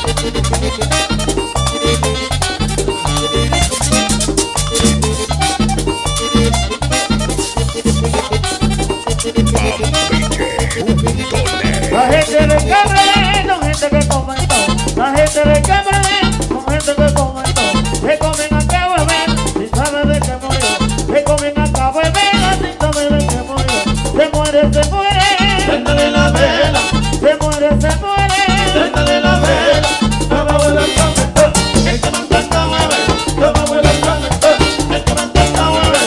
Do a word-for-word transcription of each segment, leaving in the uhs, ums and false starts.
La gente de Cabrera, no gente que comentó. La gente de Cabrera, no gente que comentó. Se comen acá bebé, sin saber de qué murió. Se comen acá bebé, sin saber de qué murió. Se muere, se muere. Préndale la vela. Se muere, se muere. Préndale la vela. Toma abuela el conector. El que mantenga mueve. Toma abuela el conector. El que mantenga mueve.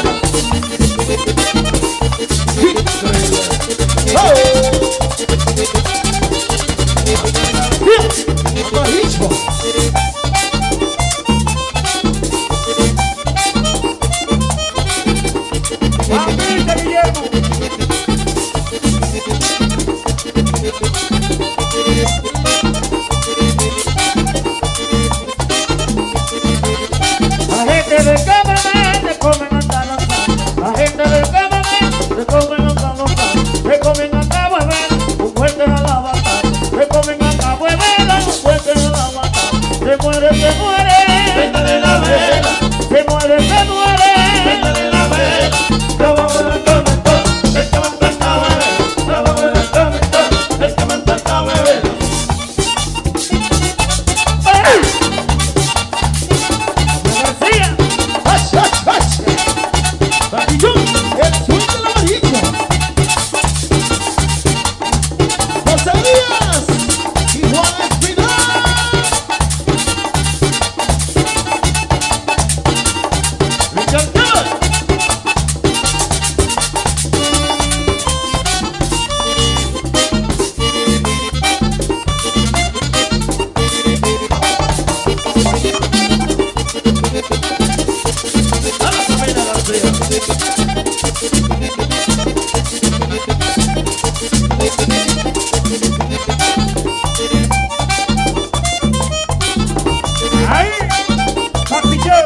¡Mamita, Guillermo! La gente de Cabernet se comen hasta los panes. La gente de Cabernet se comen hasta los panes. Se comen acá bebé, un fuerte a la batalla. Se comen acá bebé, un fuerte a la batalla. Se muere, se muere. Préndale la vela. Se muere, se muere. Préndale la vela. Toma abuela el conector. El que mantenga mueve. Toma abuela el conector. El que mantenga mueve. García. ¡Hash, hash, hash! Batillón, el swing de la varilla. José Díaz y Juan Espinal. Richard Tell. A la familia García. ¡Ay! ¡Papichón!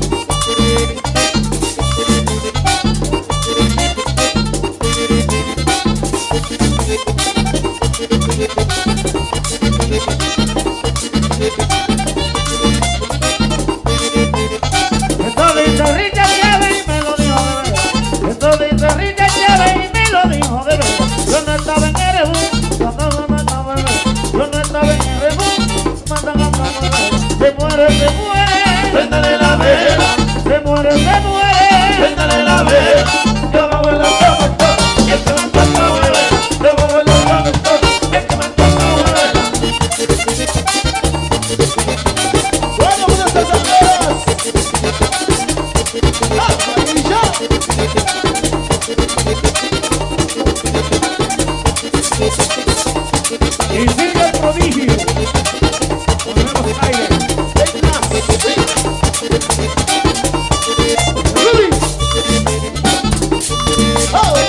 Esto dice Rica Chévere y me lo dijo de verdad. Esto dice Rica Chévere y me lo dijo de verdad. Yo no estaba en Erebú, cuando me mataba bebé. Yo no estaba en Erebú, matan a una bebé. Se muere, se muere. Préndale la vela. Se muere, se muere. Préndale la vela. Toma abuela el conector. El que mantenga mueve. Toma abuela el conector. El que mantenga mueve. Bueno, buenas tardes. ¡La varilla! Y sigue el prodigio. Ponemos aire. Rudy. Oh.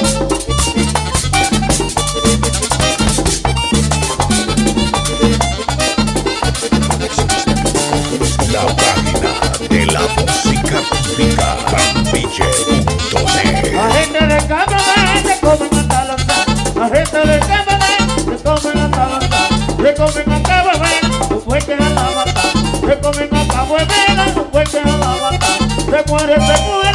La página de la música típica, Bambille punto net. La gente de Cabernet se comen hasta los panes. La gente de Cabernet se comen hasta los panes. Se comen acá bebé, un fuerte a la batalla. Se comen acá bebé, un fuerte a la batalla. Se muere, se muere.